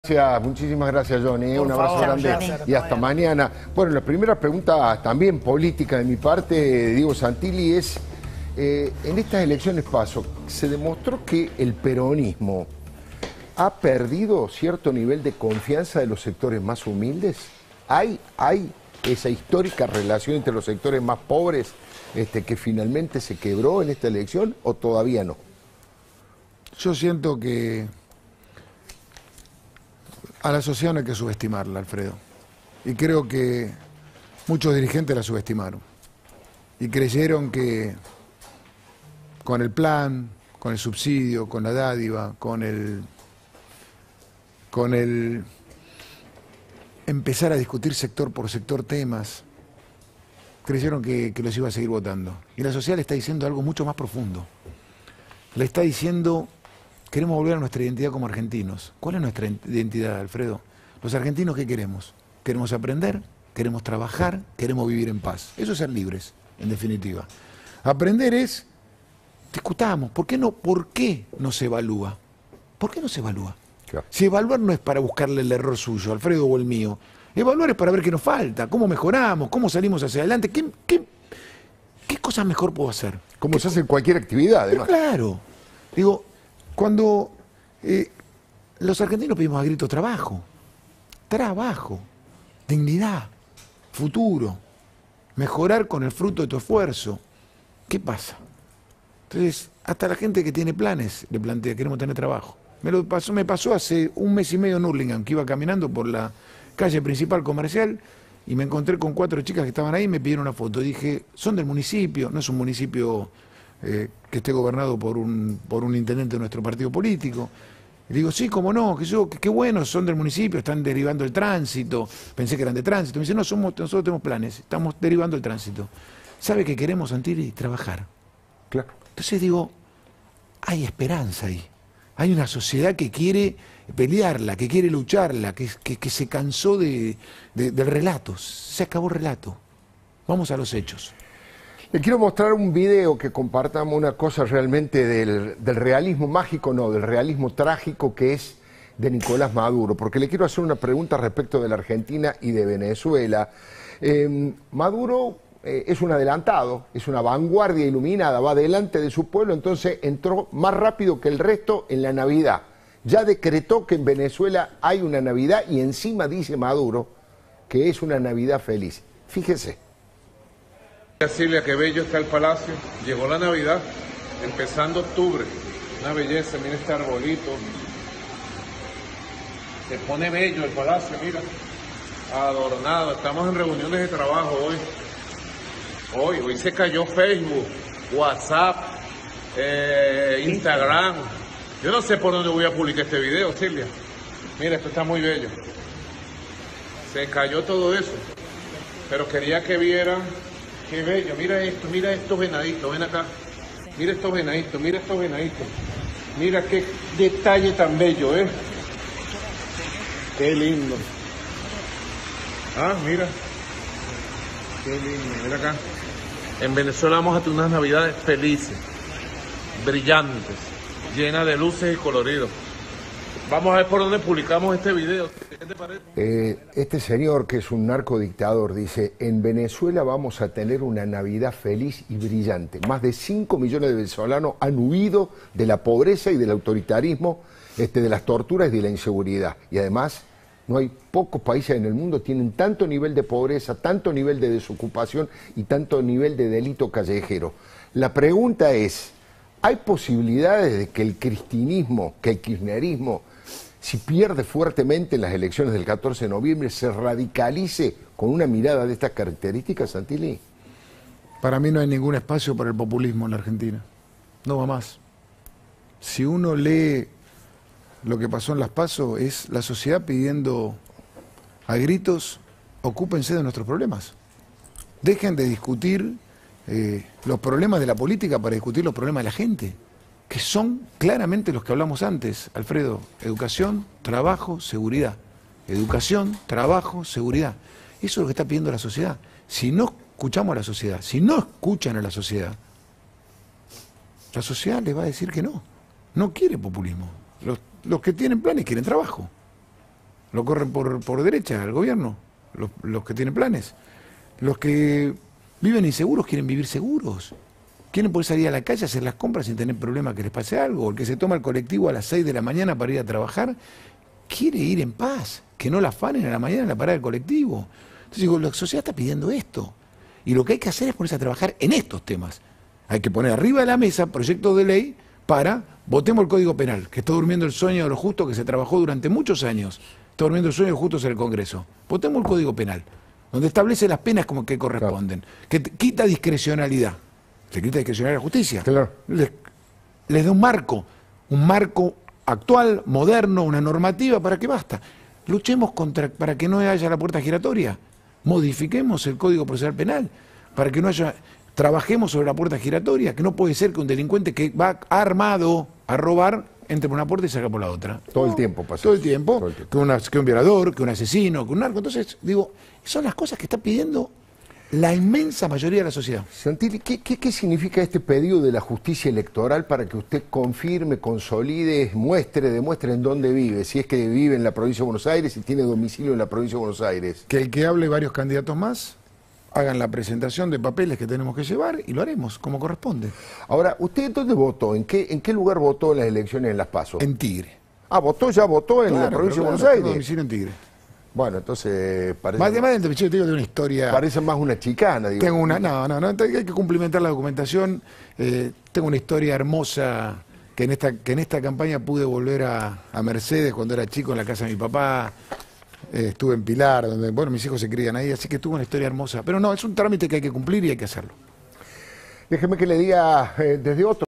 Muchísimas gracias, Johnny. Un abrazo favor, grande gracias. y hasta mañana. Bueno, la primera pregunta también política de mi parte, Diego Santilli, es, en estas elecciones PASO, se demostró que el peronismo ha perdido cierto nivel de confianza de los sectores más humildes. ¿Hay esa histórica relación entre los sectores más pobres que finalmente se quebró en esta elección o todavía no? Yo siento que a la sociedad no hay que subestimarla, Alfredo. Y creo que muchos dirigentes la subestimaron. Y creyeron que con el plan, con el subsidio, con la dádiva, con el empezar a discutir sector por sector temas, creyeron que los iba a seguir votando. Y la sociedad le está diciendo algo mucho más profundo. Le está diciendo: queremos volver a nuestra identidad como argentinos. ¿Cuál es nuestra identidad, Alfredo? Los argentinos, ¿qué queremos? Queremos aprender, queremos trabajar, queremos vivir en paz. Eso es ser libres, en definitiva. Aprender es, discutamos, ¿por qué no se evalúa? ¿Por qué no se evalúa? Claro. Si evaluar no es para buscarle el error suyo, Alfredo, o el mío. Evaluar es para ver qué nos falta, cómo mejoramos, cómo salimos hacia adelante, qué cosas mejor puedo hacer. Como se hace en cualquier actividad, además. Pero claro, digo, cuando los argentinos pedimos a gritos trabajo, dignidad, futuro, mejorar con el fruto de tu esfuerzo, ¿qué pasa? Entonces, hasta la gente que tiene planes le plantea: queremos tener trabajo. Me pasó hace un mes y medio en Hurlingham, que iba caminando por la calle principal comercial y me encontré con 4 chicas que estaban ahí y me pidieron una foto. Dije: son del municipio, no es un municipio que esté gobernado por un intendente de nuestro partido político. Y digo: sí, cómo no, qué bueno, son del municipio, están derivando el tránsito. Pensé que eran de tránsito. Me dice: no, nosotros tenemos planes, estamos derivando el tránsito. ¿Sabe qué queremos, Santilli? Trabajar. Claro. Entonces digo, hay esperanza ahí. Hay una sociedad que quiere pelearla, que quiere lucharla, que se cansó del relato. Se acabó el relato. Vamos a los hechos. Le quiero mostrar un video que compartamos una cosa realmente del realismo mágico, no, del realismo trágico, que es de Nicolás Maduro, porque le quiero hacer una pregunta respecto de la Argentina y de Venezuela. Maduro es un adelantado, es una vanguardia iluminada, va delante de su pueblo, entonces entró más rápido que el resto en la Navidad. Ya decretó que en Venezuela hay una Navidad y encima dice Maduro que es una Navidad feliz. Fíjese. Silvia, qué bello está el palacio. Llegó la Navidad, empezando octubre. Una belleza, mira este arbolito. Se pone bello el palacio, mira. Adornado. Estamos en reuniones de trabajo hoy. Hoy se cayó Facebook, WhatsApp, Instagram. Yo no sé por dónde voy a publicar este video, Silvia. Mira, esto está muy bello. Se cayó todo eso. Pero quería que vieran. Qué bello, mira estos venaditos, ven acá. Mira estos venaditos, mira estos venaditos. Mira qué detalle tan bello, ¿eh? Qué lindo. Ah, mira. Qué lindo, mira acá. En Venezuela vamos a tener unas navidades felices, brillantes, llenas de luces y coloridos. Vamos a ver por dónde publicamos este video. ¿Qué te parece? Este señor, que es un narcodictador, dice: en Venezuela vamos a tener una Navidad feliz y brillante. Más de 5 millones de venezolanos han huido de la pobreza y del autoritarismo, de las torturas y de la inseguridad. Y además, no hay pocos países en el mundo que tienen tanto nivel de pobreza, tanto nivel de desocupación y tanto nivel de delito callejero. La pregunta es: ¿hay posibilidades de que el cristinismo, que el kirchnerismo, si pierde fuertemente en las elecciones del 14 de noviembre, se radicalice con una mirada de estas características, Santilli? Para mí no hay ningún espacio para el populismo en la Argentina. No va más. Si uno lee lo que pasó en las PASO, es la sociedad pidiendo a gritos: ocúpense de nuestros problemas. Dejen de discutir los problemas de la política para discutir los problemas de la gente, que son claramente los que hablamos antes, Alfredo: educación, trabajo, seguridad. Educación, trabajo, seguridad. Eso es lo que está pidiendo la sociedad. Si no escuchamos a la sociedad, si no escuchan a la sociedad les va a decir que no. No quiere populismo. Los que tienen planes quieren trabajo. lo corren por derecha, el gobierno, los que tienen planes. Los que viven inseguros quieren vivir seguros. Quieren poder salir a la calle a hacer las compras sin tener problema que les pase algo. El que se toma el colectivo a las 6 de la mañana para ir a trabajar, quiere ir en paz, que no la afanen a la mañana en la parada del colectivo. Entonces digo, la sociedad está pidiendo esto. Y lo que hay que hacer es ponerse a trabajar en estos temas. Hay que poner arriba de la mesa proyectos de ley para, votemos el Código Penal, que está durmiendo el sueño de los justos que se trabajó durante muchos años. Está durmiendo el sueño de los justos en el Congreso. Votemos el Código Penal, donde establece las penas como que corresponden, que quita discrecionalidad. Se quita discrecionalidad a la justicia. Claro. Les da un marco actual, moderno, una normativa para que basta. Luchemos para que no haya la puerta giratoria. Modifiquemos el Código Procesal Penal para que no haya. Trabajemos sobre la puerta giratoria, que no puede ser que un delincuente que va armado a robar entre por una puerta y salga por la otra. Todo el tiempo pasa. Todo el tiempo. Todo el tiempo. Que un violador, que un asesino, que un narco. Entonces, digo, son las cosas que está pidiendo la inmensa mayoría de la sociedad. Santilli, ¿qué significa este pedido de la justicia electoral para que usted confirme, consolide, demuestre en dónde vive? Si es que vive en la provincia de Buenos Aires y tiene domicilio en la provincia de Buenos Aires. Que el que hable varios candidatos más hagan la presentación de papeles que tenemos que llevar y lo haremos como corresponde. Ahora, ¿usted dónde votó? ¿En qué lugar votó en las elecciones en Las PASO? En Tigre. Ah, votó en la provincia de Buenos Tengo Aires. domicilio en Tigre. Bueno, entonces parece Además del domicilio tengo una historia. parece más una chicana, digo. Tengo una, no, hay que cumplimentar la documentación. Tengo una historia hermosa que en esta campaña pude volver a Mercedes cuando era chico en la casa de mi papá. Estuve en Pilar, donde bueno, mis hijos se crían ahí, así que tuve una historia hermosa. Pero no, es un trámite que hay que cumplir y hay que hacerlo. Déjeme que le diga desde otro